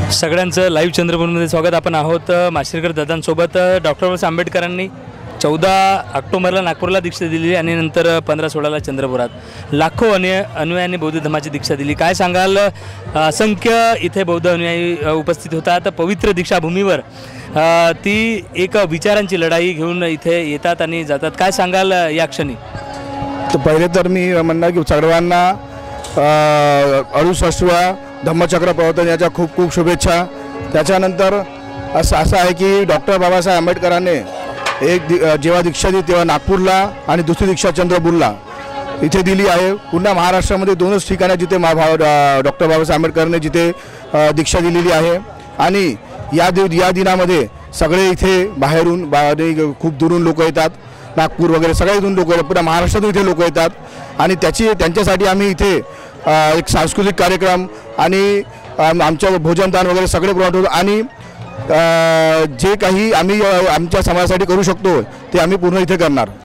सगळ्यांचं लाईव्ह चंद्रपूरमध्ये स्वागत। आपण आहोत माशेरकर दादांसोबत। डॉक्टर बाबासाहेब आंबेडकरांनी 14 ऑक्टोबरला नागपूरला दीक्षा दिली आणि नंतर 15-16ला चंद्रपुरात लाखो अनुयायांनी बौद्ध धर्माची दीक्षा दिली। काय सांगाल? असंख्य इथे बौद्ध अनुयायी उपस्थित होतात। पवित्र दीक्षाभूमीवर ती एक विचारांची लढाई घेऊन इथे येतात आणि जातात। काय सांगाल या क्षणी? तर पहिले तर मी म्हणणार की सर्वांना 68व्या धम्मचक्र प्रवर्तन याच्या खूप खूप शुभेच्छा। त्याच्यानंतर असं आहे की डॉक्टर बाबासाहेब आंबेडकरांनी जेव्हा दीक्षा दिली तेव्हा नागपूरला आणि दुसरी दीक्षा चंद्रपूरला इथे दिली आहे। पुन्हा महाराष्ट्रामध्ये दोनच ठिकाणी जिथे डॉक्टर बाबासाहेब आंबेडकरांनी जिथे दीक्षा दिलेली आहे आणि या दिनामध्ये सगळे इथे बाहेरून खूप दुरून लोक येतात। नागपूर वगैरे सगळे इथून लोक येतात, पुन्हा महाराष्ट्रातून इथे लोक येतात आणि त्यांच्यासाठी आम्ही इथे एक सांस्कृतिक कार्यक्रम आणि आमच्या भोजनदान वगैरे सगळे पुरवतो आणि जे काही आम्ही आमच्या समाजासाठी करू शकतो ते आम्ही पूर्ण इथे करणार।